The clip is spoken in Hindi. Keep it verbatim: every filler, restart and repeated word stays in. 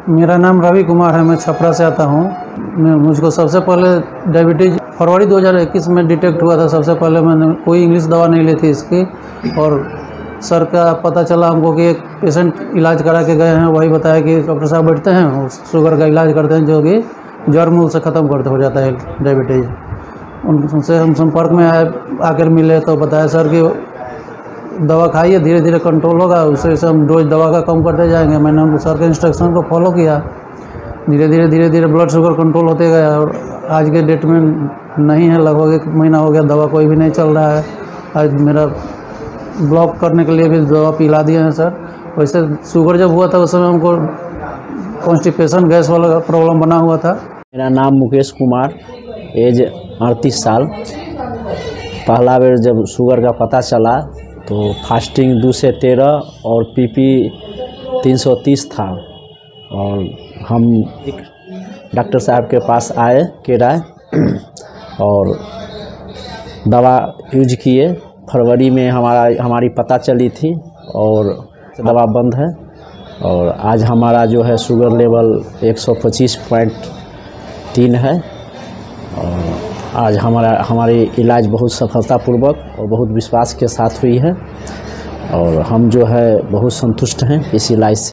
मेरा नाम रवि कुमार है, मैं छपरा से आता हूँ। मैं मुझको सबसे पहले डायबिटीज़ फरवरी दो हज़ार इक्कीस में डिटेक्ट हुआ था। सबसे पहले मैंने कोई इंग्लिश दवा नहीं ली थी इसकी, और सर का पता चला हमको कि एक पेशेंट इलाज करा के गए हैं, वही बताया कि डॉक्टर साहब बैठते हैं शुगर का इलाज करते हैं, जो कि जड़ मूल से ख़त्म करते हो जाता है डायबिटीज़। उनसे हम संपर्क में आए, आकर मिले तो बताया सर कि दवा खाइए, धीरे धीरे कंट्रोल होगा, उससे से हम डोज दवा का कम करते जाएंगे। मैंने उनको सर के इंस्ट्रक्शन को फॉलो किया, धीरे धीरे धीरे धीरे ब्लड शुगर कंट्रोल होते गया, और आज के डेट में नहीं है, लगभग एक महीना हो गया, दवा कोई भी नहीं चल रहा है। आज मेरा ब्लॉक करने के लिए भी दवा पिला दिए हैं सर। वैसे शुगर जब हुआ था उस समय हमको कॉन्स्टिपेशन गैस वाला प्रॉब्लम बना हुआ था। मेरा नाम मुकेश कुमार, एज अड़तीस साल। पहला बेर जब शुगर का पता चला तो फास्टिंग दो से तेरह और पीपी तीन सौ तीस था, और हम एक डॉक्टर साहब के पास आए केराय और दवा यूज किए। फरवरी में हमारा हमारी पता चली थी और दवा बंद है, और आज हमारा जो है शुगर लेवल एक सौ पच्चीस पॉइंट तीन है, और आज हमारा हमारी इलाज बहुत सफलतापूर्वक और बहुत विश्वास के साथ हुई है, और हम जो है बहुत संतुष्ट हैं इस इलाज से।